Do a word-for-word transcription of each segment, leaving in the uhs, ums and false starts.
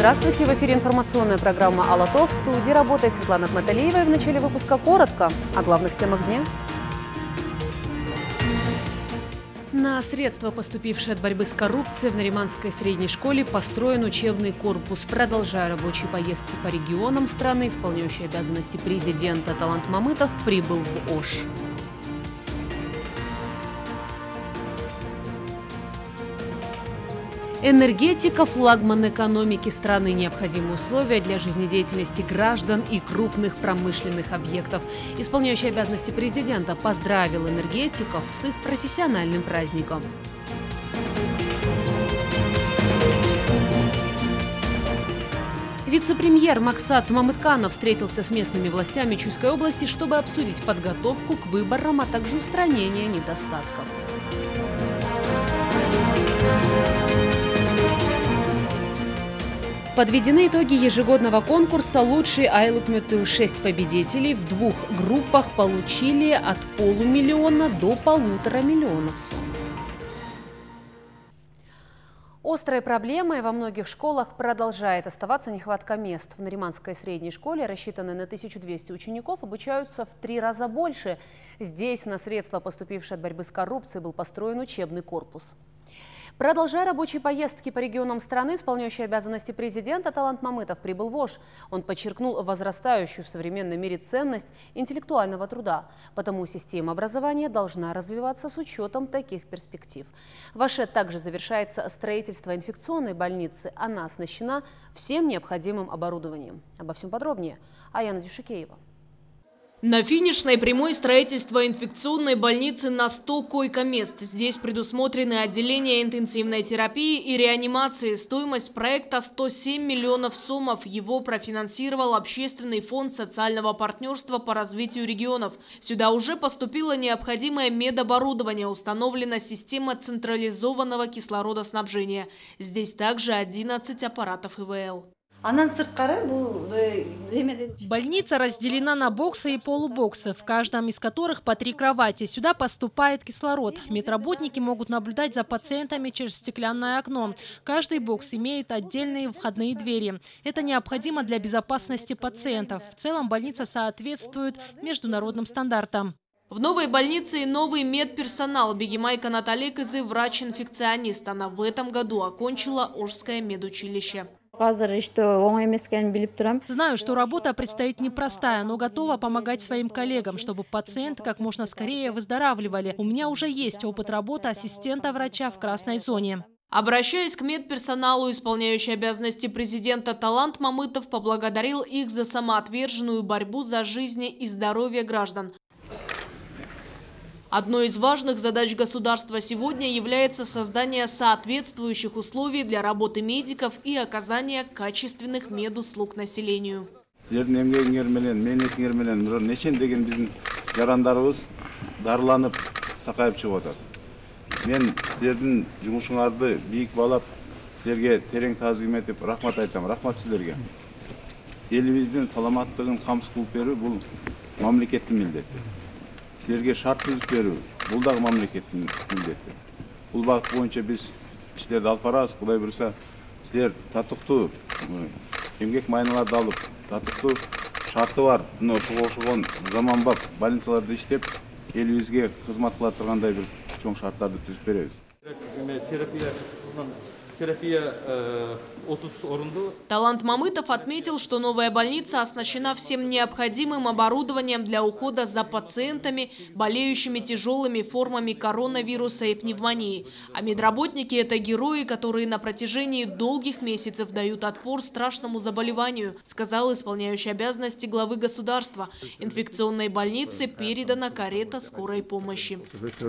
Здравствуйте! В эфире информационная программа «Алатов». В студии работает Светлана Ахматалиева. И в начале выпуска коротко о главных темах дня. На средства, поступившие от борьбы с коррупцией, в Нариманской средней школе построен учебный корпус. Продолжая рабочие поездки по регионам страны, исполняющий обязанности президента Талант Мамытов прибыл в Ош. Энергетика – флагман экономики страны, необходимые условия для жизнедеятельности граждан и крупных промышленных объектов. Исполняющий обязанности президента поздравил энергетиков с их профессиональным праздником. Вице-премьер Максат Мамытканов встретился с местными властями Чуйской области, чтобы обсудить подготовку к выборам, а также устранение недостатков. Подведены итоги ежегодного конкурса «Лучший айлукмету». Шесть победителей в двух группах получили от полумиллиона до полутора миллионов сом. Острой проблемой во многих школах продолжает оставаться нехватка мест. В Нариманской средней школе, рассчитанной на тысячу двести учеников, обучаются в три раза больше. Здесь на средства, поступившие от борьбы с коррупцией, был построен учебный корпус. Продолжая рабочие поездки по регионам страны, исполняющий обязанности президента Талант Мамытов прибыл в Ош. Он подчеркнул возрастающую в современном мире ценность интеллектуального труда. Потому система образования должна развиваться с учетом таких перспектив. В Оше также завершается строительство инфекционной больницы. Она оснащена всем необходимым оборудованием. Обо всем подробнее Аяна Дюшикеева. На финишной прямой строительство инфекционной больницы на сто койко-мест. Здесь предусмотрены отделения интенсивной терапии и реанимации. Стоимость проекта сто семь миллионов сомов. Его профинансировал Общественный фонд социального партнерства по развитию регионов. Сюда уже поступило необходимое медоборудование. Установлена система централизованного кислородоснабжения. Здесь также одиннадцать аппаратов ИВЛ. Больница разделена на боксы и полубоксы, в каждом из которых по три кровати. Сюда поступает кислород. Медработники могут наблюдать за пациентами через стеклянное окно. Каждый бокс имеет отдельные входные двери. Это необходимо для безопасности пациентов. В целом больница соответствует международным стандартам. В новой больнице и новый медперсонал. Бегимайка Наталья Кызы – врач-инфекционист. Она в этом году окончила Ошское медучилище. Знаю, что работа предстоит непростая, но готова помогать своим коллегам, чтобы пациенты как можно скорее выздоравливали. У меня уже есть опыт работы ассистента врача в красной зоне. Обращаясь к медперсоналу, исполняющий обязанности президента Талант Мамытов поблагодарил их за самоотверженную борьбу за жизни и здоровье граждан. Одной из важных задач государства сегодня является создание соответствующих условий для работы медиков и оказания качественных медуслуг населению. Силерге шарт түзүп берүү, бул дагы мамлекеттин милдети. Бул багыт боюнча биз иштерди алып барабыз. Кудай буюрса, силер татыктуу эмгек майналарды алып, татыктуу шарты бар, мына ошого окшогон заманбап больницаларда иштеп, элибизге кызмат кыла тургандай бир чоң шарттарды түзүп беребиз. Терапия отуз орунду. Талант Мамытов отметил, что новая больница оснащена всем необходимым оборудованием для ухода за пациентами, болеющими тяжелыми формами коронавируса и пневмонии. А медработники – это герои, которые на протяжении долгих месяцев дают отпор страшному заболеванию, сказал исполняющий обязанности главы государства. Инфекционной больнице передана карета скорой помощи.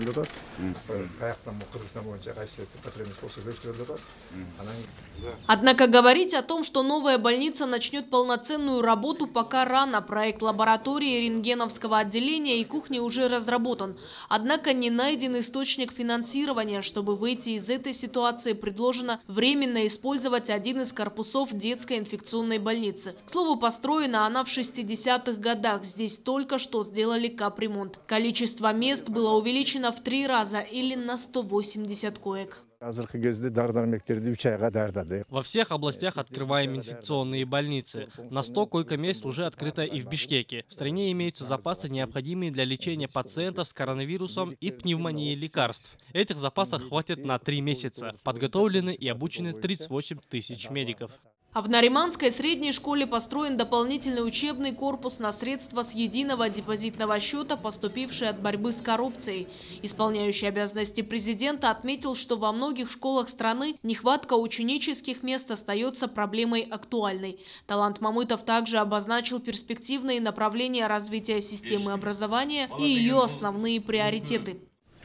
Однако говорить о том, что новая больница начнет полноценную работу, пока рано. Проект лаборатории, рентгеновского отделения и кухни уже разработан. Однако не найден источник финансирования. Чтобы выйти из этой ситуации, предложено временно использовать один из корпусов детской инфекционной больницы. К слову, построена она в шестидесятых годах. Здесь только что сделали капремонт. Количество мест было увеличено в три раза или на сто восемьдесят коек. Во всех областях открываем инфекционные больницы. На сто койко-мест уже открыто и в Бишкеке. В стране имеются запасы, необходимые для лечения пациентов с коронавирусом и пневмонией лекарств. Этих запасов хватит на три месяца. Подготовлены и обучены тридцать восемь тысяч медиков. А в Нариманской средней школе построен дополнительный учебный корпус на средства с единого депозитного счета, поступившие от борьбы с коррупцией. Исполняющий обязанности президента отметил, что во многих школах страны нехватка ученических мест остается проблемой актуальной. Талант Мамытов также обозначил перспективные направления развития системы образования и ее основные приоритеты.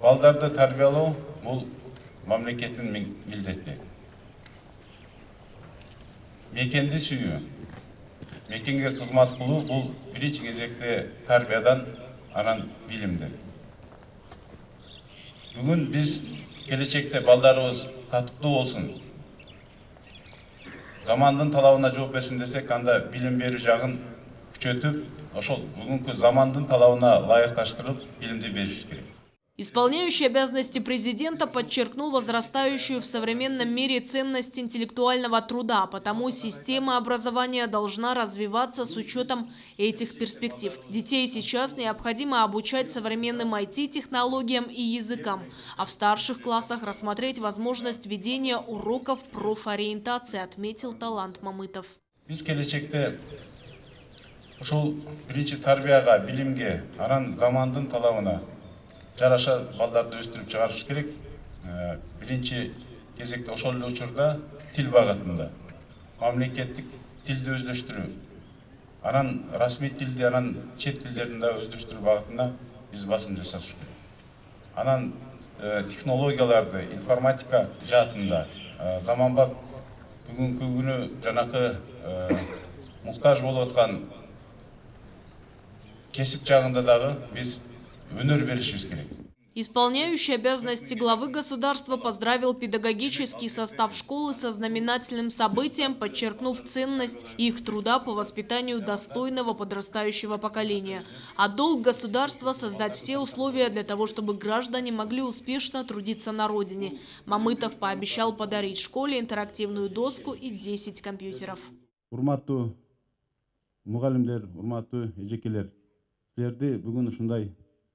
Мекенді сүйі, мекенге қызмат қылу бұл бірінші кезекте тарбиядан анан билимді. Бүгін біз келешекте балдарыбыз татыктуу болсын. Замандын талабына жооп берсин десек, анда билим берүү жагын күчөтүп, ошол бүгүнкү замандын талабына ылайыкташтырып билимди беришибиз керек. Исполняющий обязанности президента подчеркнул возрастающую в современном мире ценность интеллектуального труда, потому система образования должна развиваться с учетом этих перспектив. Детей сейчас необходимо обучать современным ай ти-технологиям и языкам, а в старших классах рассмотреть возможность ведения уроков профориентации, отметил Талант Мамытов. Биз келечекте ушул биринчи тарбияга, билимге, анан замандын талабына жараша балдарды өстүрүп чыгарыш керек. Биринчи кезекте ошол эле учурда тил багытында мамлекеттик тилди өздөштүрүү, анан расмий тилди, анан чет тилдерин да өздөштүрүү багытында биз басым жасаш керек. Анан технологияларды, информатика жаатында заманбап бүгүнкү күнү жанакы муктаж болуп аткан кесип жагында дагы биз өнөр беришибиз керек. Исполняющий обязанности главы государства поздравил педагогический состав школы со знаменательным событием, подчеркнув ценность их труда по воспитанию достойного подрастающего поколения. А долг государства – создать все условия для того, чтобы граждане могли успешно трудиться на родине. Мамытов пообещал подарить школе интерактивную доску и десять компьютеров. Урматтуу мугалимдер, урматтуу эжекелер, силерди бүгүн ушундай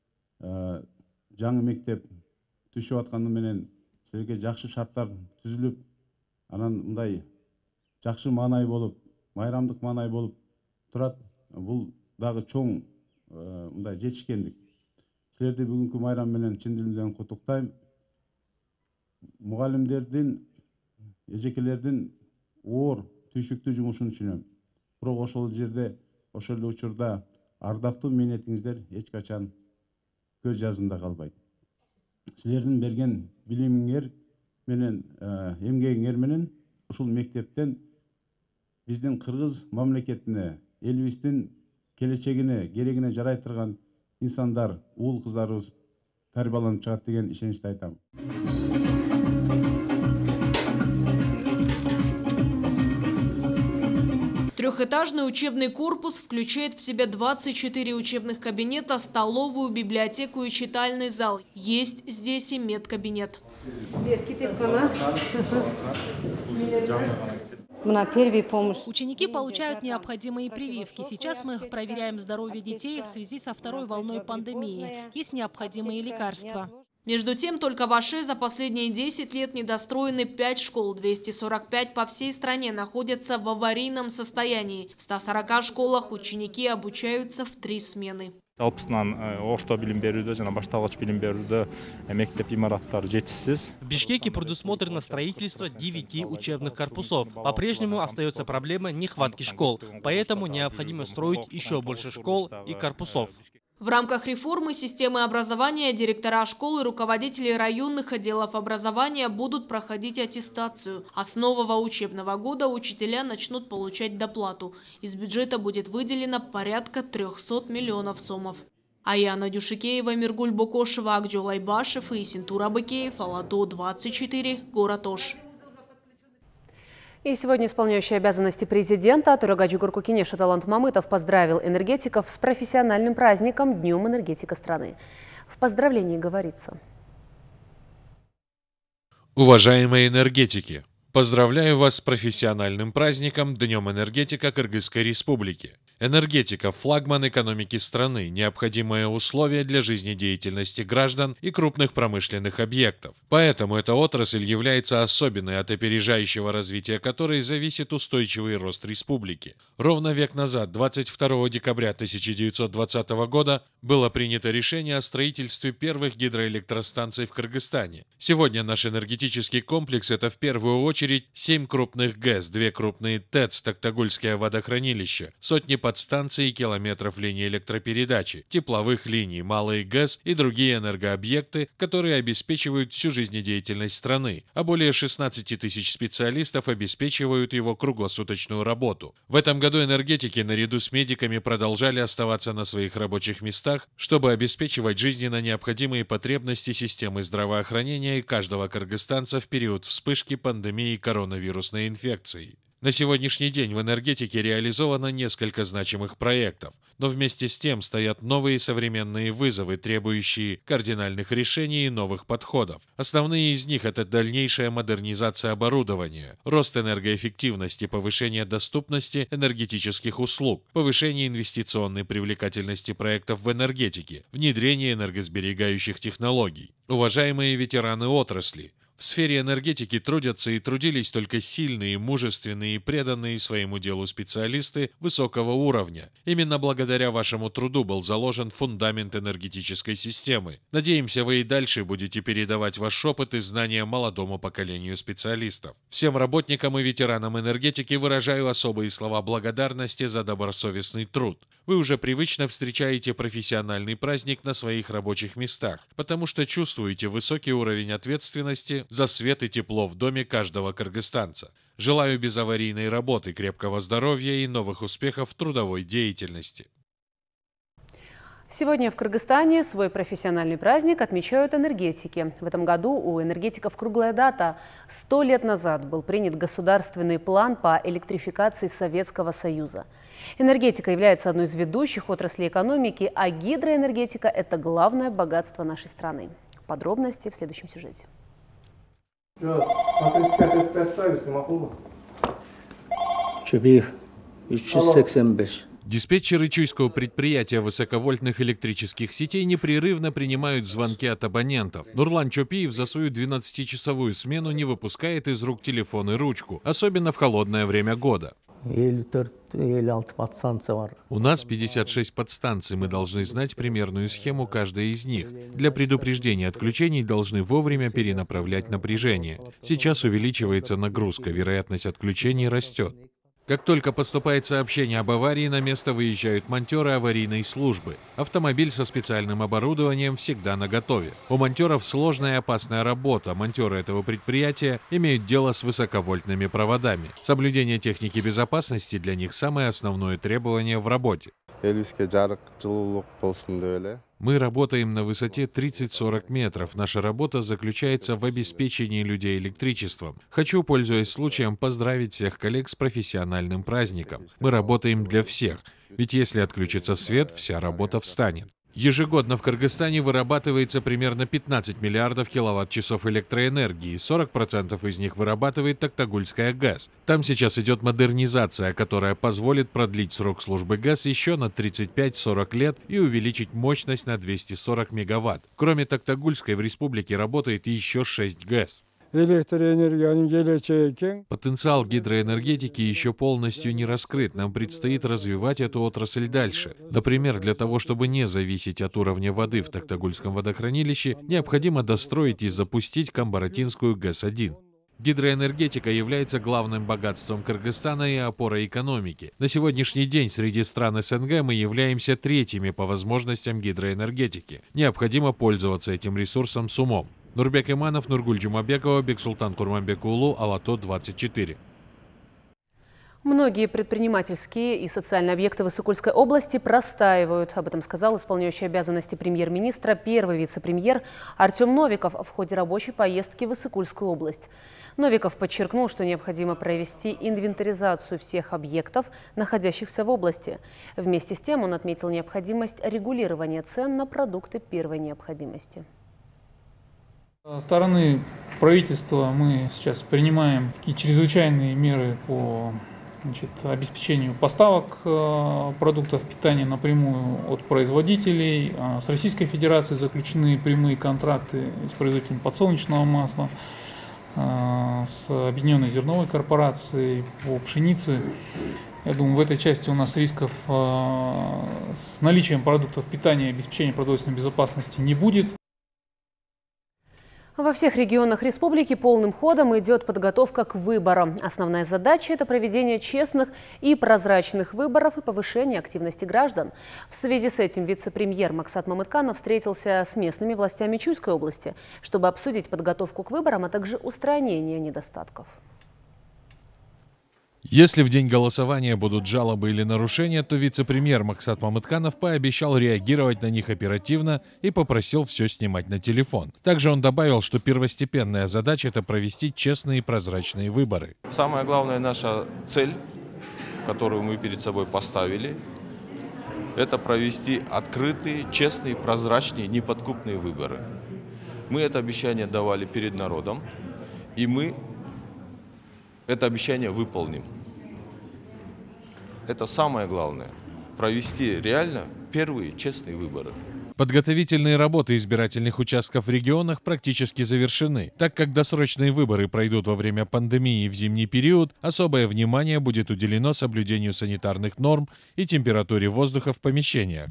жаңы мектеп түшүп атканы менен силерге жакшы шарттар түзүлүп, анан мындай жакшы маанай болуп, майрамдык маанай болуп турат. Бул дагы чоң мындай жетишкендик. Силерди бүгүнкү майрам менен чын дилимден куттуктайм. Мугалимдердин, эжекелердин оор, түйшүктүү жумушун түшүнөм. Бирок ошол жерде, ошол эле учурда ардактуу мээнетиңиздер эч качан көз жазында калбайт. Силердин берген билимиңер менен, эмгегиңер менен ушул мектептен биздин кыргыз мамлекетине, элибиздин келечегине, керегине жарай турган инсандар, уул кыздарыбыз тарбияланып чыгат деген ишеничти айтам. Трехэтажный учебный корпус включает в себя двадцать четыре учебных кабинета, столовую, библиотеку и читальный зал. Есть здесь и медкабинет. Ученики получают необходимые прививки. Сейчас мы проверяем здоровье детей в связи со второй волной пандемии. Есть необходимые лекарства. Между тем, только в Аше за последние десять лет недостроены пять школ. двести сорок пять по всей стране находятся в аварийном состоянии. В ста сорока школах ученики обучаются в три смены. В Бишкеке предусмотрено строительство девяти учебных корпусов. По-прежнему остается проблема нехватки школ, поэтому необходимо строить еще больше школ и корпусов. В рамках реформы системы образования директора школ и руководители районных отделов образования будут проходить аттестацию. А с нового учебного года учителя начнут получать доплату. Из бюджета будет выделено порядка трёхсот миллионов сомов. Аяна Дюшикеева, Миргуль Бокошева, Акджол Айбашев и Синтур Абыкеев, Алато двадцать четыре, город Ош. И сегодня исполняющий обязанности президента Турагаджи Горкукинеша Талант Мамытов поздравил энергетиков с профессиональным праздником Днем энергетика страны. В поздравлении говорится: Уважаемые энергетики, поздравляю вас с профессиональным праздником Днем энергетика Кыргызской Республики. Энергетика – флагман экономики страны, необходимое условие для жизнедеятельности граждан и крупных промышленных объектов. Поэтому эта отрасль является особенной, от опережающего развития которой зависит устойчивый рост республики. Ровно век назад, двадцать второго декабря тысяча девятьсот двадцатого года, было принято решение о строительстве первых гидроэлектростанций в Кыргызстане. Сегодня наш энергетический комплекс – это в первую очередь семь крупных ГЭС, две крупные ТЭЦ, Токтагульское водохранилище, сотни подстанций и километров линий электропередачи, тепловых линий, малые ГЭС и другие энергообъекты, которые обеспечивают всю жизнедеятельность страны, а более шестнадцати тысяч специалистов обеспечивают его круглосуточную работу. В этом году энергетики наряду с медиками продолжали оставаться на своих рабочих местах, чтобы обеспечивать жизненно необходимые потребности системы здравоохранения и каждого кыргызстанца в период вспышки пандемии коронавирусной инфекции. На сегодняшний день в энергетике реализовано несколько значимых проектов, но вместе с тем стоят новые современные вызовы, требующие кардинальных решений и новых подходов. Основные из них – это дальнейшая модернизация оборудования, рост энергоэффективности, повышение доступности энергетических услуг, повышение инвестиционной привлекательности проектов в энергетике, внедрение энергосберегающих технологий. Уважаемые ветераны отрасли, в сфере энергетики трудятся и трудились только сильные, мужественные и преданные своему делу специалисты высокого уровня. Именно благодаря вашему труду был заложен фундамент энергетической системы. Надеемся, вы и дальше будете передавать ваш опыт и знания молодому поколению специалистов. Всем работникам и ветеранам энергетики выражаю особые слова благодарности за добросовестный труд. Вы уже привычно встречаете профессиональный праздник на своих рабочих местах, потому что чувствуете высокий уровень ответственности за свет и тепло в доме каждого кыргызстанца. Желаю безаварийной работы, крепкого здоровья и новых успехов в трудовой деятельности. Сегодня в Кыргызстане свой профессиональный праздник отмечают энергетики. В этом году у энергетиков круглая дата. Сто лет назад был принят государственный план по электрификации Советского Союза. Энергетика является одной из ведущих отраслей экономики, а гидроэнергетика – это главное богатство нашей страны. Подробности в следующем сюжете. Диспетчеры Чуйского предприятия высоковольтных электрических сетей непрерывно принимают звонки от абонентов. Нурлан Чопиев за свою двенадцатичасовую смену не выпускает из рук телефон и ручку, особенно в холодное время года. У нас пятьдесят шесть подстанций, мы должны знать примерную схему каждой из них. Для предупреждения отключений должны вовремя перенаправлять напряжение. Сейчас увеличивается нагрузка, вероятность отключений растет. Как только поступает сообщение об аварии, на место выезжают монтеры аварийной службы. Автомобиль со специальным оборудованием всегда наготове. У монтеров сложная и опасная работа. Монтеры этого предприятия имеют дело с высоковольтными проводами. Соблюдение техники безопасности для них самое основное требование в работе. Мы работаем на высоте тридцать-сорок метров. Наша работа заключается в обеспечении людей электричеством. Хочу, пользуясь случаем, поздравить всех коллег с профессиональным праздником. Мы работаем для всех, ведь если отключится свет, вся работа встанет. Ежегодно в Кыргызстане вырабатывается примерно пятнадцать миллиардов киловатт-часов электроэнергии, сорок процентов из них вырабатывает Токтагульская ГЭС. Там сейчас идет модернизация, которая позволит продлить срок службы ГЭС еще на тридцать пять-сорок лет и увеличить мощность на двести сорок мегаватт. Кроме Токтагульской в республике работает еще шесть ГЭС. Потенциал гидроэнергетики еще полностью не раскрыт. Нам предстоит развивать эту отрасль дальше. Например, для того, чтобы не зависеть от уровня воды в Токтагульском водохранилище, необходимо достроить и запустить Камбаратинскую ГЭС один. Гидроэнергетика является главным богатством Кыргызстана и опорой экономики. На сегодняшний день среди стран СНГ мы являемся третьими по возможностям гидроэнергетики. Необходимо пользоваться этим ресурсом с умом. Нурбек Иманов, Нургуль Джумабекова, Бексултан Курманбекулу, Алато двадцать четыре. Многие предпринимательские и социальные объекты Высокольской области простаивают. Об этом сказал исполняющий обязанности премьер-министра, первый вице-премьер Артем Новиков в ходе рабочей поездки в Высокольскую область. Новиков подчеркнул, что необходимо провести инвентаризацию всех объектов, находящихся в области. Вместе с тем он отметил необходимость регулирования цен на продукты первой необходимости. Со стороны правительства мы сейчас принимаем такие чрезвычайные меры по значит, обеспечению поставок э, продуктов питания напрямую от производителей. А с Российской Федерацией заключены прямые контракты с производителем подсолнечного масла, э, с Объединенной зерновой корпорацией по пшенице. Я думаю, в этой части у нас рисков э, с наличием продуктов питания и обеспечения продовольственной безопасности не будет. Во всех регионах республики полным ходом идет подготовка к выборам. Основная задача – это проведение честных и прозрачных выборов и повышение активности граждан. В связи с этим вице-премьер Максат Мамытканов встретился с местными властями Чуйской области, чтобы обсудить подготовку к выборам, а также устранение недостатков. Если в день голосования будут жалобы или нарушения, то вице-премьер Максат Мамытканов пообещал реагировать на них оперативно и попросил все снимать на телефон. Также он добавил, что первостепенная задача – это провести честные и прозрачные выборы. Самая главная наша цель, которую мы перед собой поставили, это провести открытые, честные, прозрачные, неподкупные выборы. Мы это обещание давали перед народом, и мы это обещание выполним. Это самое главное – провести реально первые честные выборы. Подготовительные работы избирательных участков в регионах практически завершены. Так как досрочные выборы пройдут во время пандемии и в зимний период, особое внимание будет уделено соблюдению санитарных норм и температуре воздуха в помещениях.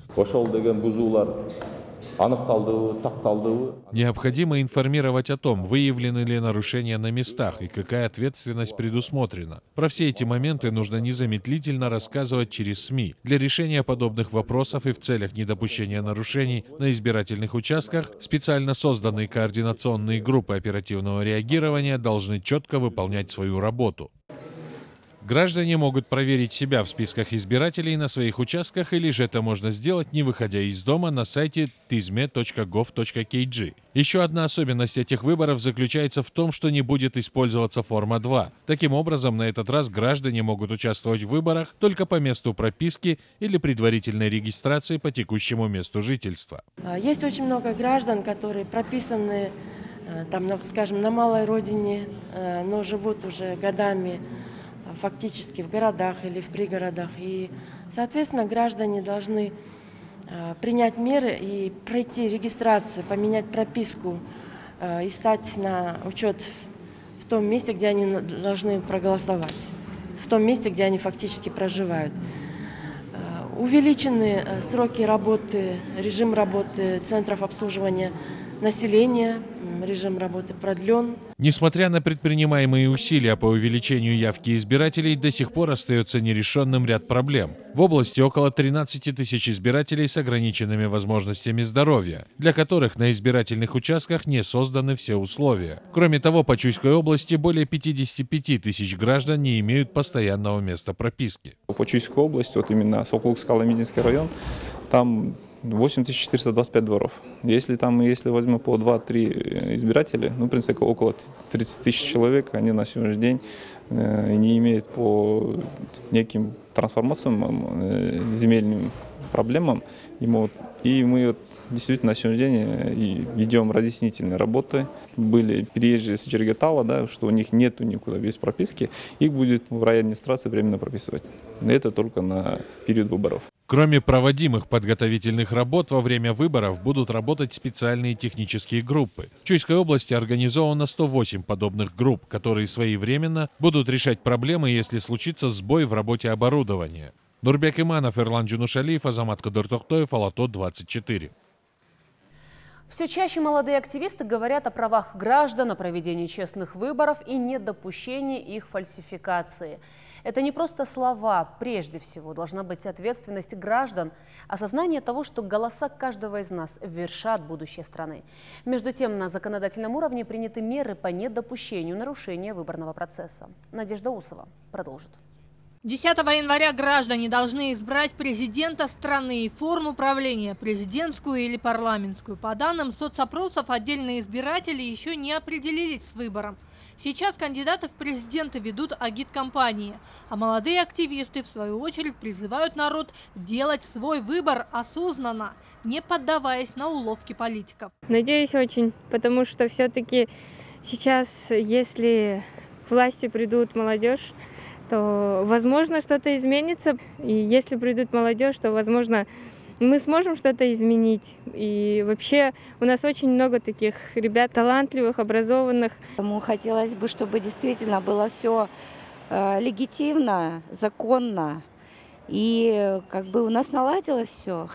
Необходимо информировать о том, выявлены ли нарушения на местах и какая ответственность предусмотрена. Про все эти моменты нужно незамедлительно рассказывать через СМИ. Для решения подобных вопросов и в целях недопущения нарушений на избирательных участках специально созданные координационные группы оперативного реагирования должны четко выполнять свою работу. Граждане могут проверить себя в списках избирателей на своих участках, или же это можно сделать, не выходя из дома, на сайте тизме точка гов точка кей-джи. Еще одна особенность этих выборов заключается в том, что не будет использоваться форма два. Таким образом, на этот раз граждане могут участвовать в выборах только по месту прописки или предварительной регистрации по текущему месту жительства. Есть очень много граждан, которые прописаны, там, скажем, на малой родине, но живут уже годами фактически в городах или в пригородах. И, соответственно, граждане должны э, принять меры и пройти регистрацию, поменять прописку э, и стать на учет в, в том месте, где они должны проголосовать, в том месте, где они фактически проживают. Э, увеличены э, сроки работы, режим работы центров обслуживания населения, режим работы продлен. Несмотря на предпринимаемые усилия по увеличению явки избирателей, до сих пор остается нерешенным ряд проблем. В области около тринадцати тысяч избирателей с ограниченными возможностями здоровья, для которых на избирательных участках не созданы все условия. Кроме того, по Чуйской области более пятидесяти пяти тысяч граждан не имеют постоянного места прописки. По Чуйской области, вот именно Сокулук-Скала-Мединский район, там восемь тысяч четыреста двадцать пять дворов. Если там, если возьмем по два-три избирателя, ну, в принципе, около тридцати тысяч человек, они на сегодняшний день э, не имеют по неким трансформациям, э, земельным проблемам. И мы, вот, и мы вот, действительно на сегодняшний день ведем разъяснительные работы. Были приезжие с Джергетала, да, что у них нету никуда без прописки, их будет в райадминистрации временно прописывать. Это только на период выборов. Кроме проводимых подготовительных работ, во время выборов будут работать специальные технические группы. В Чуйской области организовано сто восемь подобных групп, которые своевременно будут решать проблемы, если случится сбой в работе оборудования. Нурбек Иманов, Эрлан Джунушалиев, Азамат Кадыртоктоев, Алато двадцать четыре. Все чаще молодые активисты говорят о правах граждан, о проведении честных выборов и недопущении их фальсификации. Это не просто слова. Прежде всего должна быть ответственность граждан, осознание того, что голоса каждого из нас вершат будущее страны. Между тем, на законодательном уровне приняты меры по недопущению нарушения выборного процесса. Надежда Усова продолжит. десятого января граждане должны избрать президента страны и форму правления, президентскую или парламентскую. По данным соцопросов, отдельные избиратели еще не определились с выбором. Сейчас кандидаты в президенты ведут агиткампании, а молодые активисты, в свою очередь, призывают народ делать свой выбор осознанно, не поддаваясь на уловки политиков. Надеюсь очень, потому что все-таки сейчас, если к власти придут молодежь, то, возможно, что-то изменится. И если придут молодежь, то, возможно, мы сможем что-то изменить. И вообще у нас очень много таких ребят талантливых, образованных. Ему хотелось бы, чтобы действительно было все э, легитимно, законно. И как бы у нас наладилось все.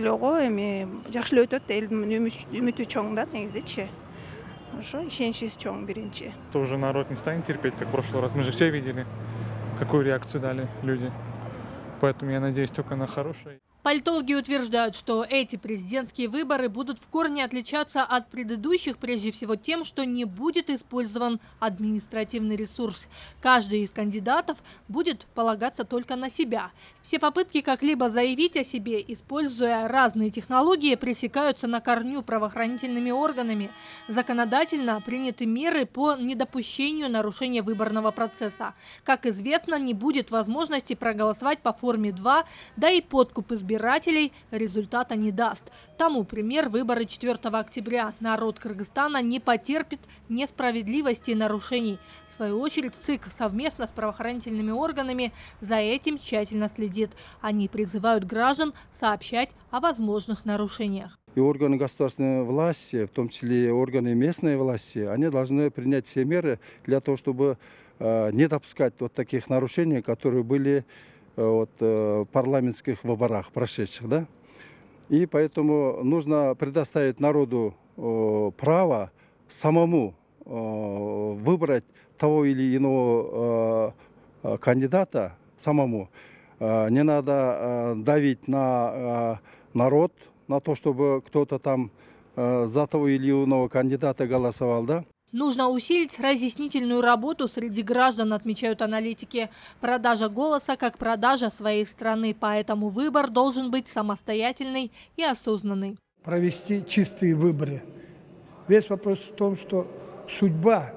Тоже народ не станет терпеть, как в прошлый раз. Мы же все видели, какую реакцию дали люди. Поэтому я надеюсь только на хорошее. Политологи утверждают, что эти президентские выборы будут в корне отличаться от предыдущих прежде всего тем, что не будет использован административный ресурс. Каждый из кандидатов будет полагаться только на себя. Все попытки как-либо заявить о себе, используя разные технологии, пресекаются на корню правоохранительными органами. Законодательно приняты меры по недопущению нарушения выборного процесса. Как известно, не будет возможности проголосовать по форме два, да и подкуп избирателей избирателей результата не даст. Тому пример выборы четвёртого октября. Народ Кыргызстана не потерпит несправедливости и нарушений. В свою очередь ЦИК совместно с правоохранительными органами за этим тщательно следит. Они призывают граждан сообщать о возможных нарушениях. И органы государственной власти, в том числе и органы местной власти, они должны принять все меры для того, чтобы э, не допускать вот таких нарушений, которые были вот, э, парламентских выборах прошедших, да, и поэтому нужно предоставить народу э, право самому э, выбрать того или иного э, кандидата самому. Э, не надо э, давить на э, народ, на то, чтобы кто-то там э, за того или иного кандидата голосовал, да. Нужно усилить разъяснительную работу среди граждан, отмечают аналитики. Продажа голоса как продажа своей страны, поэтому выбор должен быть самостоятельный и осознанный. Провести чистые выборы. Весь вопрос в том, что судьба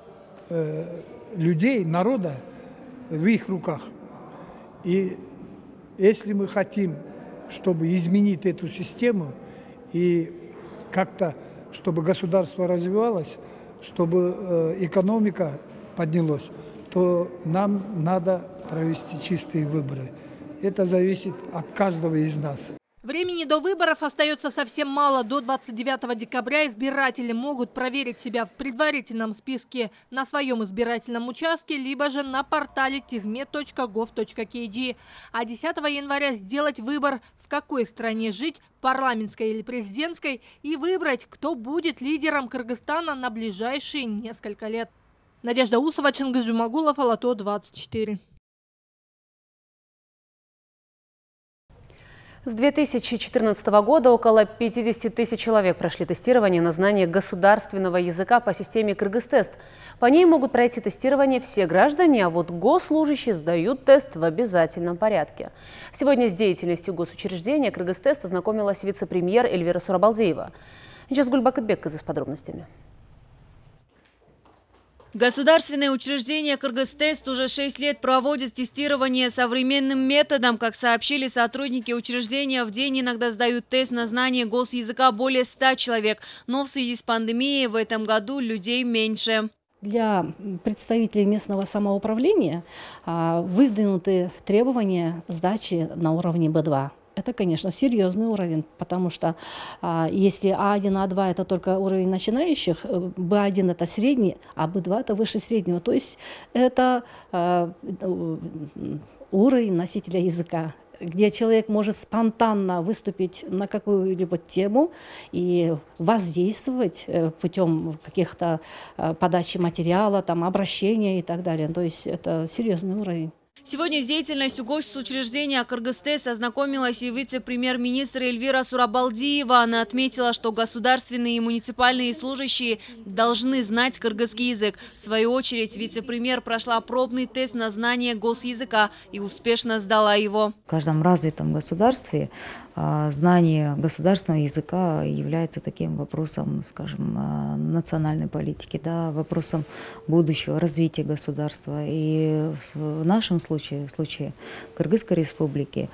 э, людей, народа в их руках. И если мы хотим, чтобы изменить эту систему и как-то, чтобы государство развивалось, чтобы экономика поднялась, то нам надо провести чистые выборы. Это зависит от каждого из нас. Времени до выборов остается совсем мало. До двадцать девятого декабря избиратели могут проверить себя в предварительном списке на своем избирательном участке, либо же на портале тизмет точка гов точка кей, а десятого января сделать выбор, в какой стране жить, парламентской или президентской, и выбрать, кто будет лидером Кыргызстана на ближайшие несколько лет. Надежда Усова, Чингиз Джумагулов, Алато двадцать четыре. С две тысячи четырнадцатого года около пятидесяти тысяч человек прошли тестирование на знание государственного языка по системе «Кыргызтест». По ней могут пройти тестирование все граждане, а вот госслужащие сдают тест в обязательном порядке. Сегодня с деятельностью госучреждения «Кыргызтест» ознакомилась вице-премьер Эльвира Сурабалдиева. Сейчас Гульбакытбек с подробностями. Государственное учреждение «Кыргызтест» уже шесть лет проводит тестирование современным методом. Как сообщили сотрудники учреждения, в день иногда сдают тест на знание госязыка более ста человек. Но в связи с пандемией в этом году людей меньше. Для представителей местного самоуправления выдвинуты требования сдачи на уровне бэ два. Это, конечно, серьезный уровень, потому что а, если А один, А два – это только уровень начинающих, Бэ один – это средний, а Бэ два – это выше среднего. То есть это а, уровень носителя языка, где человек может спонтанно выступить на какую-либо тему и воздействовать путем каких-то подачи материала, там, обращения и так далее. То есть это серьезный уровень. Сегодня с деятельностью госучреждения «Кыргызтест» ознакомилась и вице-премьер-министр Эльвира Сурабалдиева. Она отметила, что государственные и муниципальные служащие должны знать кыргызский язык. В свою очередь вице-премьер прошла пробный тест на знание госязыка и успешно сдала его. В каждом развитом государстве знание государственного языка является таким вопросом, скажем, национальной политики, да, вопросом будущего развития государства. И в нашем случае, в случае Кыргызской республики,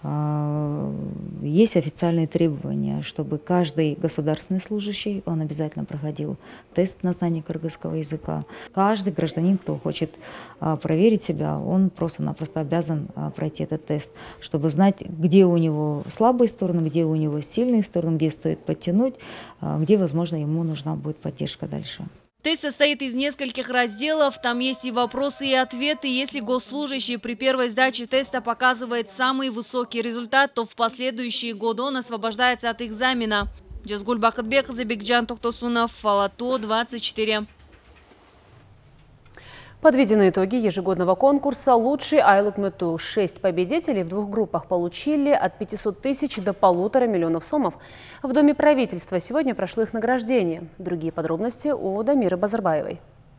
есть официальные требования, чтобы каждый государственный служащий, он обязательно проходил тест на знание кыргызского языка. Каждый гражданин, кто хочет проверить себя, он просто-напросто обязан пройти этот тест, чтобы знать, где у него слабые стороны, где у него сильные стороны, где стоит подтянуть, где, возможно, ему нужна будет поддержка дальше. Тест состоит из нескольких разделов, там есть и вопросы, и ответы. Если госслужащий при первой сдаче теста показывает самый высокий результат, то в последующие годы он освобождается от экзамена. Джазгуль Бакытбекова, Бекджан Тохтосунов, Алато, двадцать четыре. Подведены итоги ежегодного конкурса «Лучший айлык мыту». Шесть победителей в двух группах получили от пятисот тысяч до полутора миллионов сомов. В Доме правительства сегодня прошло их награждение. Другие подробности у Дамиры Базарбаевой.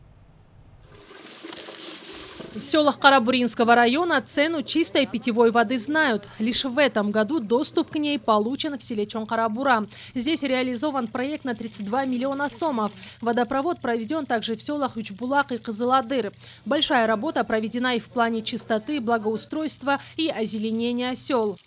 В селах Карабуринского района цену чистой питьевой воды знают. Лишь в этом году доступ к ней получен в селе Чон-Карабура. Здесь реализован проект на тридцать два миллиона сомов. Водопровод проведен также в селах Учбулак и Кызыладыр. Большая работа проведена и в плане чистоты, благоустройства и озеленения сел.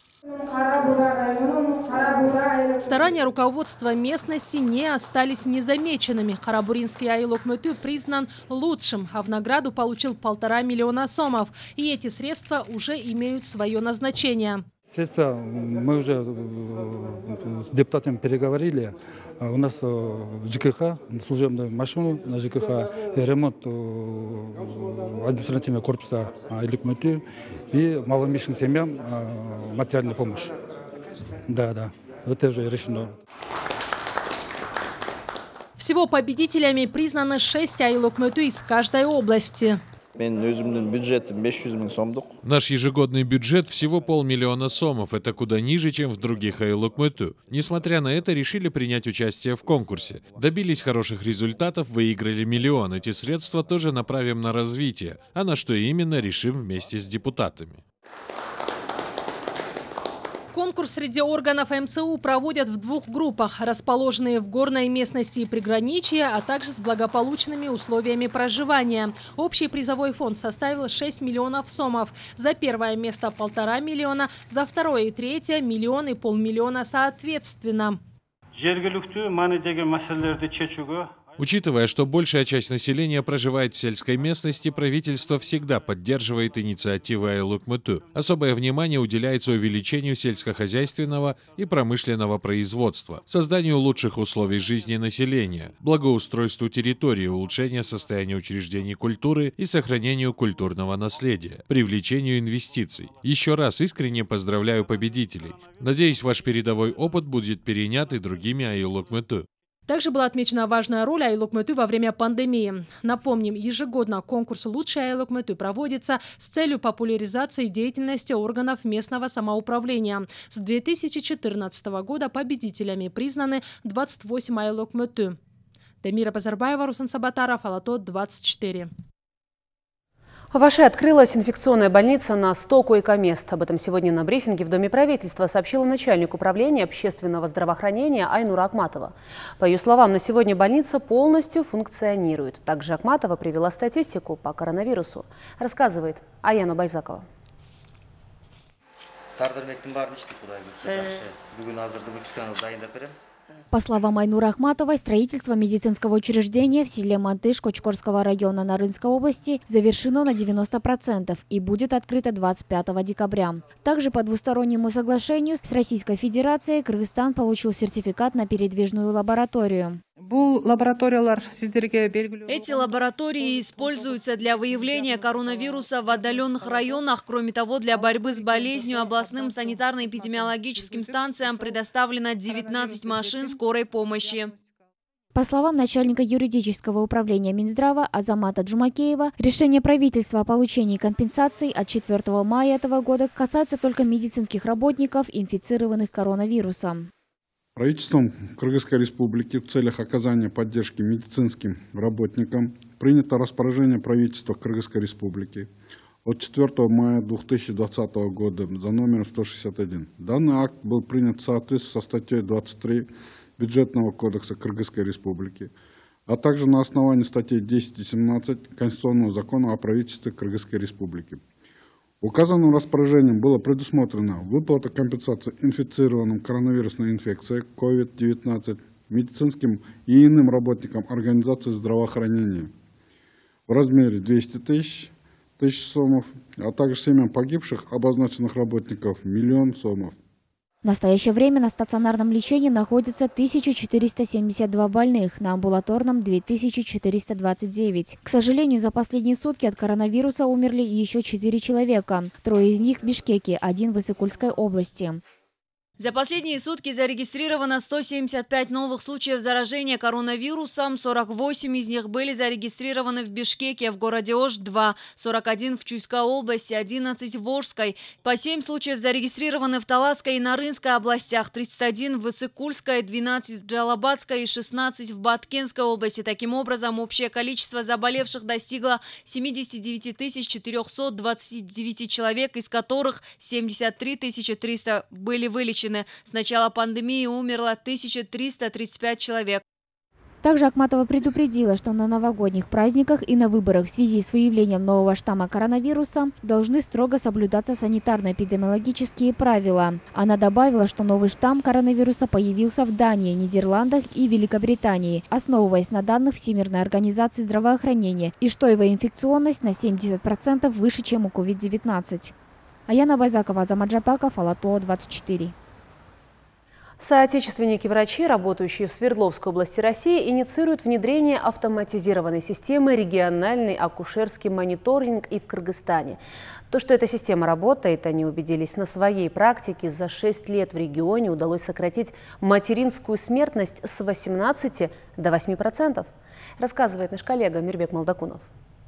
Старания руководства местности не остались незамеченными. Карабуринский айлык мыту признан лучшим, а в награду получил полтора миллиона сомов. И эти средства уже имеют свое назначение. Средства мы уже с депутатами переговорили. У нас ЖКХ, служебную машину на ЖКХ, ремонт административного корпуса айлык мыту и маломишным семьям материальная помощь. Да, да, это уже решено. Всего победителями признаны шесть айлык мыту из каждой области. Наш ежегодный бюджет всего полмиллиона сомов. Это куда ниже, чем в других айлык мыту. Несмотря на это, решили принять участие в конкурсе. Добились хороших результатов, выиграли миллион. Эти средства тоже направим на развитие. А на что именно, решим вместе с депутатами. Конкурс среди органов эм эс у проводят в двух группах, расположенные в горной местности и приграничье, а также с благополучными условиями проживания. Общий призовой фонд составил шесть миллионов сомов. За первое место полтора миллиона, за второе и третье миллион и полмиллиона соответственно. Учитывая, что большая часть населения проживает в сельской местности, правительство всегда поддерживает инициативы айлык мыту. Особое внимание уделяется увеличению сельскохозяйственного и промышленного производства, созданию лучших условий жизни населения, благоустройству территории, улучшению состояния учреждений культуры и сохранению культурного наследия, привлечению инвестиций. Еще раз искренне поздравляю победителей. Надеюсь, ваш передовой опыт будет перенят и другими айлык мыту. Также была отмечена важная роль айлык мыту во время пандемии. Напомним, ежегодно конкурс «Лучший айлык мыту» проводится с целью популяризации деятельности органов местного самоуправления. С две тысячи четырнадцатого года победителями признаны двадцать восемь айлык мыту. Дамира Базарбаева, Руслан Сабатаров, Алато, двадцать четыре. В Аше открылась инфекционная больница на сто койко-мест. Об этом сегодня на брифинге в Доме правительства сообщила начальник управления общественного здравоохранения Айнура Акматова. По ее словам, на сегодня больница полностью функционирует. Также Акматова привела статистику по коронавирусу. Рассказывает Аяна Байзакова. По словам Айнуры Ахматовой, строительство медицинского учреждения в селе Мантыш Кочкорского района Нарынской области завершено на девяносто процентов и будет открыто двадцать пятого декабря. Также по двустороннему соглашению с Российской Федерацией Кыргызстан получил сертификат на передвижную лабораторию. Эти лаборатории используются для выявления коронавируса в отдаленных районах. Кроме того, для борьбы с болезнью областным санитарно-эпидемиологическим станциям предоставлено девятнадцать машин скорой помощи. По словам начальника юридического управления Минздрава Азамата Джумакеева, решение правительства о получении компенсаций от четвёртого мая этого года касается только медицинских работников, инфицированных коронавирусом. Правительством Кыргызской Республики в целях оказания поддержки медицинским работникам принято распоряжение правительства Кыргызской Республики от четвёртого мая две тысячи двадцатого года за номером сто шестьдесят один. Данный акт был принят в соответствии со статьей двадцать три Бюджетного кодекса Кыргызской Республики, а также на основании статей десять и семнадцать Конституционного закона о правительстве Кыргызской Республики. Указанным распоряжением было предусмотрено выплата компенсации инфицированным коронавирусной инфекцией ковид девятнадцать медицинским и иным работникам организации здравоохранения в размере двухсот тысяч тысяч сомов, а также семьям погибших обозначенных работников миллион сомов. В настоящее время на стационарном лечении находится тысяча четыреста семьдесят два больных, на амбулаторном – две тысячи четыреста двадцать девять. К сожалению, за последние сутки от коронавируса умерли еще четыре человека. Трое из них в Бишкеке, один в Иссыкульской области. За последние сутки зарегистрировано сто семьдесят пять новых случаев заражения коронавирусом, сорок восемь из них были зарегистрированы в Бишкеке, в городе Ош – два, сорок один в Чуйской области, одиннадцать в Волжской. По семь случаев зарегистрированы в Таласской и Нарынской областях, тридцать один в Иссыкульской, двенадцать в Джалабадской и шестнадцать в Баткенской области. Таким образом, общее количество заболевших достигло семидесяти девяти тысяч четырёхсот двадцати девяти человек, из которых семьдесят три тысячи триста были вылечены. С начала пандемии умерло тысяча триста тридцать пять человек. Также Акматова предупредила, что на новогодних праздниках и на выборах в связи с выявлением нового штамма коронавируса должны строго соблюдаться санитарно-эпидемиологические правила. Она добавила, что новый штамм коронавируса появился в Дании, Нидерландах и Великобритании, основываясь на данных Всемирной организации здравоохранения, и что его инфекционность на семьдесят процентов выше, чем у ковид девятнадцать. Аяна Байзакова, Азамат Жапаков, Алатоо, двадцать четыре. Соотечественники-врачи, работающие в Свердловской области России, инициируют внедрение автоматизированной системы региональный акушерский мониторинг и в Кыргызстане. То, что эта система работает, они убедились на своей практике. За шесть лет в регионе удалось сократить материнскую смертность с восемнадцати до восьми процентов, рассказывает наш коллега Мирбек Молдакунов.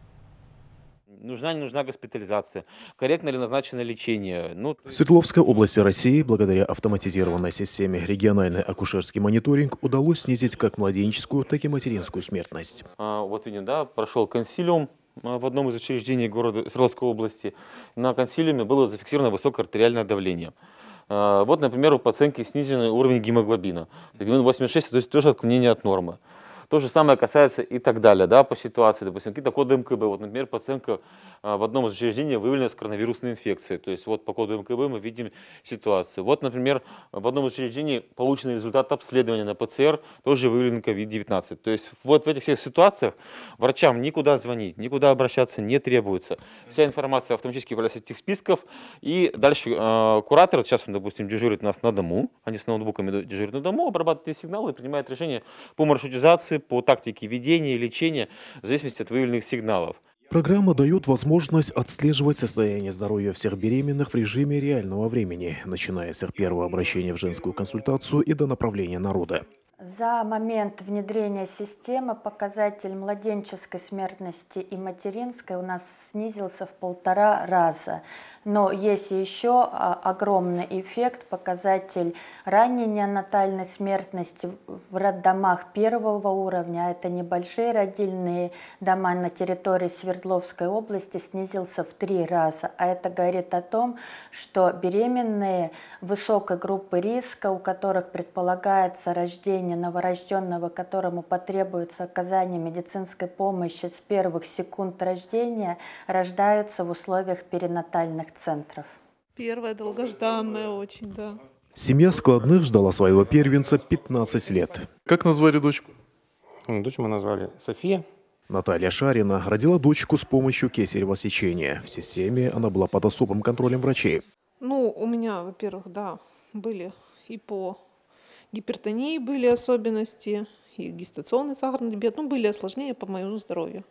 Нужна, не нужна госпитализация, корректно ли назначено лечение. Ну... В Свердловской области России благодаря автоматизированной системе региональный акушерский мониторинг удалось снизить как младенческую, так и материнскую смертность. А, вот видим, да, прошел консилиум в одном из учреждений города Свердловской области. На консилиуме было зафиксировано высокое артериальное давление. А, вот, например, у пациентки сниженный уровень гемоглобина. Гемоглобин восемьдесят шесть, то есть тоже отклонение от нормы. То же самое касается и так далее, да, по ситуации, допустим, какие-то коды эм ка бэ. Вот, например, пациентка а, в одном из учреждений выявлена с коронавирусной инфекцией. То есть вот по коду эм ка бэ мы видим ситуацию. Вот, например, в одном из учреждений полученный результат обследования на пэ цэ эр, тоже выявлен ковид девятнадцать. То есть вот в этих всех ситуациях врачам никуда звонить, никуда обращаться не требуется. Вся информация автоматически является этих списков. И дальше э, куратор, сейчас он, допустим, дежурит у нас на дому, они с ноутбуками дежурят на дому, обрабатывает эти сигналы и принимает решение по маршрутизации, по тактике ведения и лечения, в зависимости от выявленных сигналов. Программа дает возможность отслеживать состояние здоровья всех беременных в режиме реального времени, начиная с их первого обращения в женскую консультацию и до направления на роды. За момент внедрения системы показатель младенческой смертности и материнской у нас снизился в полтора раза. Но есть еще огромный эффект, показатель ранней неонатальной смертности в роддомах первого уровня, а это небольшие родильные дома на территории Свердловской области, снизился в три раза. А это говорит о том, что беременные высокой группы риска, у которых предполагается рождение новорожденного, которому потребуется оказание медицинской помощи с первых секунд рождения, рождаются в условиях перинатальных центров. Первая долгожданная очень, да. Семья Складных ждала своего первенца пятнадцать лет. Как назвали дочку? Дочь мы назвали София. Наталья Шарина родила дочку с помощью кесарево сечения. В системе она была под особым контролем врачей. Ну, у меня, во-первых, да, были и по гипертонии были особенности, и гестационный сахарный диабет, ну, были осложнения по моему здоровью.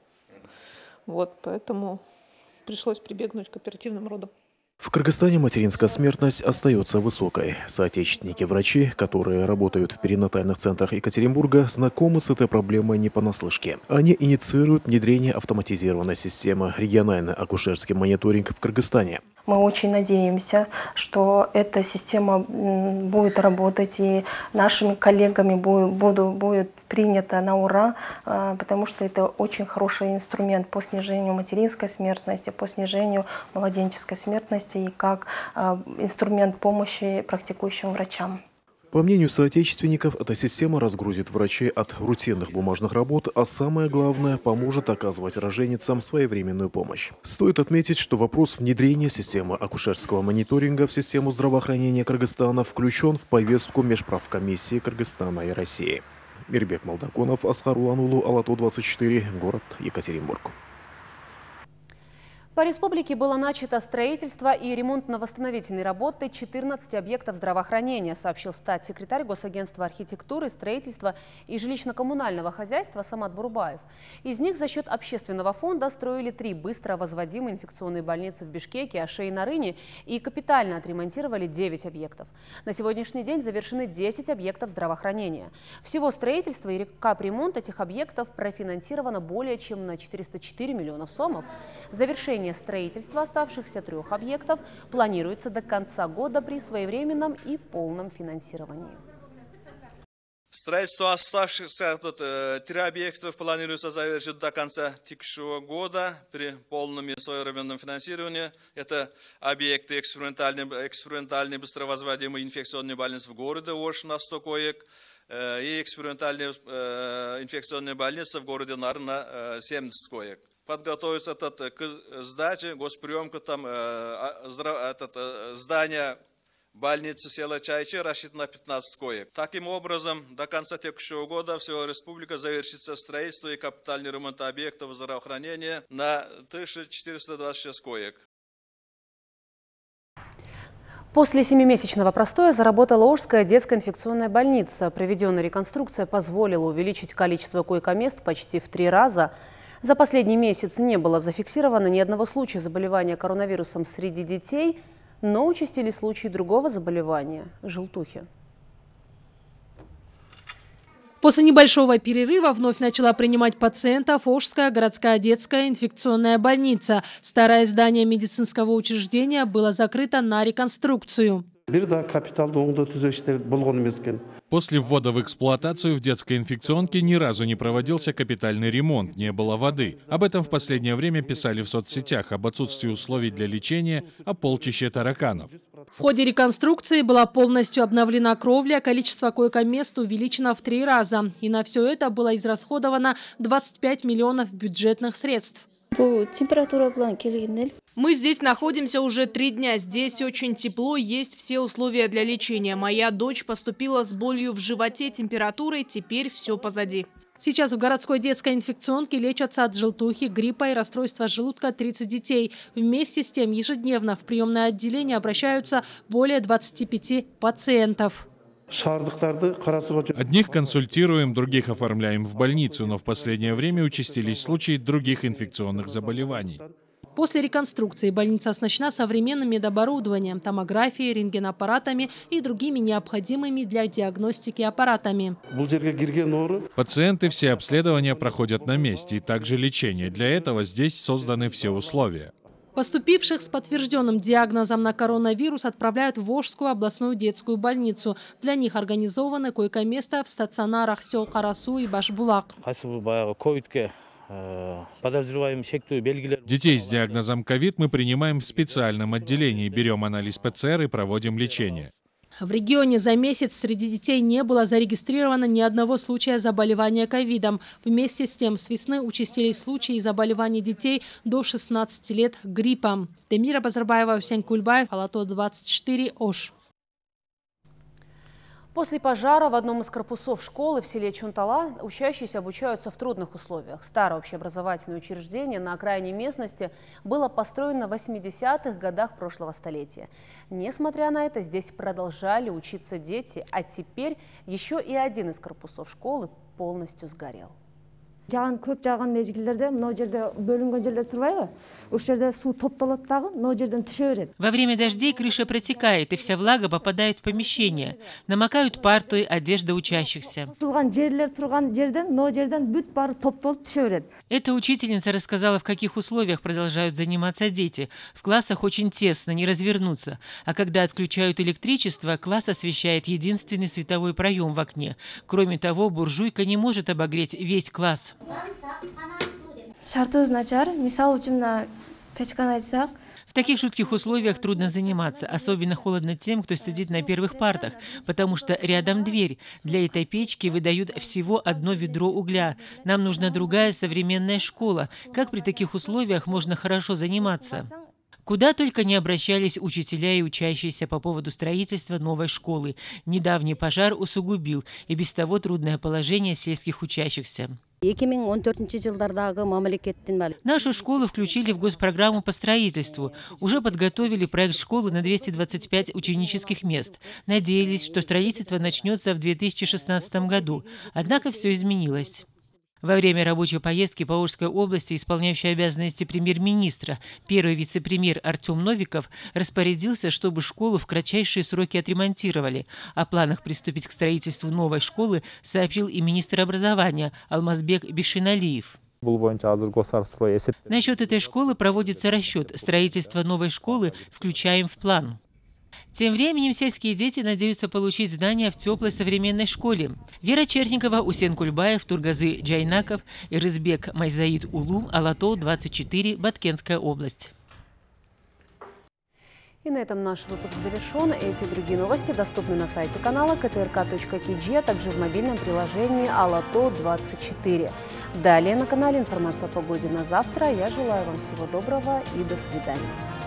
Вот, поэтому пришлось прибегнуть к оперативным родам. В Кыргызстане материнская смертность остается высокой. Соотечественники-врачи, которые работают в перинатальных центрах Екатеринбурга, знакомы с этой проблемой не понаслышке. Они инициируют внедрение автоматизированной системы региональный акушерский мониторинг в Кыргызстане. Мы очень надеемся, что эта система будет работать и нашими коллегами будет, будет принята на ура, потому что это очень хороший инструмент по снижению материнской смертности, по снижению младенческой смертности и как инструмент помощи практикующим врачам. По мнению соотечественников, эта система разгрузит врачей от рутинных бумажных работ, а самое главное, поможет оказывать роженицам своевременную помощь. Стоит отметить, что вопрос внедрения системы акушерского мониторинга в систему здравоохранения Кыргызстана включен в повестку межправкомиссии Кыргызстана и России. Мирбек Молдаконов, Асхар Уланулу, Алату двадцать четыре, город Екатеринбург. По республике было начато строительство и ремонтно-восстановительные работы четырнадцати объектов здравоохранения, сообщил статс-секретарь Госагентства архитектуры, строительства и жилищно-коммунального хозяйства Самат Бурбаев. Из них за счет общественного фонда строили три быстро возводимые инфекционные больницы в Бишкеке, Аше и Нарыне и капитально отремонтировали девять объектов. На сегодняшний день завершены десять объектов здравоохранения. Всего строительство и капремонт этих объектов профинансировано более чем на четыреста четыре миллионов сомов. Завершение строительства оставшихся трех объектов планируется до конца года при своевременном и полном финансировании. Строительство оставшихся тут э, три объектов планируется завершить до конца текущего года при полном и своевременном финансировании. Это объекты экспериментальной, экспериментальной быстровозводимой инфекционной больницы в городе Ош на сто коек э, и экспериментальная э, инфекционная больница в городе Нар на э, семьдесят коек. Подготовиться этот, к сдаче, госприемка там, э, этот, э, здание больницы села Чайчи рассчитано на пятнадцать коек. Таким образом, до конца текущего года всего республика завершится строительство и капитальный ремонт объектов здравоохранения на тысячу четыреста двадцать шесть коек. После семимесячного простоя заработала Ожская детская инфекционная больница. Проведенная реконструкция позволила увеличить количество койко-мест почти в три раза. За последний месяц не было зафиксировано ни одного случая заболевания коронавирусом среди детей, но участились случаи другого заболевания – желтухи. После небольшого перерыва вновь начала принимать пациентов Ожская городская детская инфекционная больница. Старое здание медицинского учреждения было закрыто на реконструкцию. После ввода в эксплуатацию в детской инфекционке ни разу не проводился капитальный ремонт, не было воды. Об этом в последнее время писали в соцсетях, об отсутствии условий для лечения, о полчище тараканов. В ходе реконструкции была полностью обновлена кровля, количество койко-мест увеличено в три раза. И на все это было израсходовано двадцать пять миллионов бюджетных средств. Мы здесь находимся уже три дня. Здесь очень тепло, есть все условия для лечения. Моя дочь поступила с болью в животе, температурой, теперь все позади. Сейчас в городской детской инфекционке лечатся от желтухи, гриппа и расстройства желудка тридцать детей. Вместе с тем ежедневно в приемное отделение обращаются более двадцати пяти пациентов. Одних консультируем, других оформляем в больницу, но в последнее время участились случаи других инфекционных заболеваний. После реконструкции больница оснащена современным медоборудованием, томографией, рентгенаппаратами и другими необходимыми для диагностики аппаратами. Пациенты все обследования проходят на месте и также лечение. Для этого здесь созданы все условия. Поступивших с подтвержденным диагнозом на коронавирус отправляют в Ожскую областную детскую больницу. Для них организованы койко-места в стационарах сел Карасу и Башбулак. Детей с диагнозом ковид мы принимаем в специальном отделении, берем анализ ПЦР и проводим лечение. В регионе за месяц среди детей не было зарегистрировано ни одного случая заболевания ковидом. Вместе с тем с весны участились случаи заболеваний детей до шестнадцати лет гриппом. Демира Базарбаева, Усен Кульбаев, Алато двадцать четыре, Ош. После пожара в одном из корпусов школы в селе Чунтала учащиеся обучаются в трудных условиях. Старое общеобразовательное учреждение на окраине местности было построено в восьмидесятых годах прошлого столетия. Несмотря на это, здесь продолжали учиться дети, а теперь еще и один из корпусов школы полностью сгорел. Жаған көп жаған мезгілдерде мынау жерде бөлінген жерлер турбайбы? Ошол жерде суу топтолот дагы, мынау жерден түшө берет. Во время дождей крыша протекает, и вся влага попадает в помещение. Намокают парты, одежда учащихся. Турган жерлер турган жерден, мынау жерден бүт бары топтолуп түшө берет. Эта учительница рассказала, в каких условиях продолжают заниматься дети. В классах очень тесно, не развернуться. А когда отключают электричество, класс освещает единственный световой проем в окне. Кроме того, буржуйка не может обогреть весь класс. В таких жутких условиях трудно заниматься. Особенно холодно тем, кто сидит на первых партах, потому что рядом дверь. Для этой печки выдают всего одно ведро угля. Нам нужна другая современная школа. Как при таких условиях можно хорошо заниматься? Куда только не обращались учителя и учащиеся по поводу строительства новой школы. Недавний пожар усугубил и без того трудное положение сельских учащихся. Нашу школу включили в госпрограмму по строительству. Уже подготовили проект школы на двести двадцать пять ученических мест. Надеялись, что строительство начнется в две тысячи шестнадцатом году. Однако все изменилось. Во время рабочей поездки по Волжской области исполняющий обязанности премьер-министра, первый вице-премьер Артем Новиков распорядился, чтобы школу в кратчайшие сроки отремонтировали. О планах приступить к строительству новой школы сообщил и министр образования Алмазбек Бишиналиев. Насчет этой школы проводится расчет. Строительство новой школы включаем в план. Тем временем сельские дети надеются получить знания в теплой современной школе. Вера Черникова, Усен Кульбаев, Тургазы Джайнаков, Ирызбек Майзаид Улу, Алато, двадцать четыре, Баткенская область. И на этом наш выпуск завершен. Эти и другие новости доступны на сайте канала ка тэ эр ка точка ки джи, а также в мобильном приложении Алато двадцать четыре. Далее на канале информация о погоде на завтра. Я желаю вам всего доброго и до свидания.